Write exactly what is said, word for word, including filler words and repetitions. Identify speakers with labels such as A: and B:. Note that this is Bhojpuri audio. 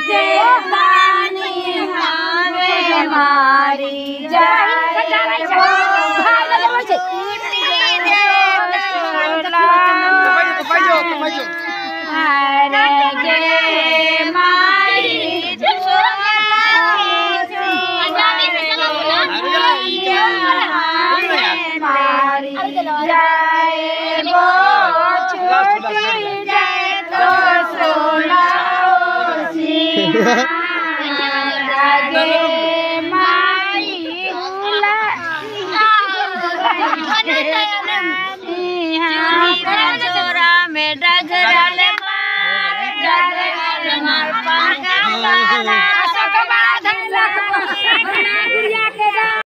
A: जेठानी हमें मारी चोरा में डगरल मार डगरल मार पागा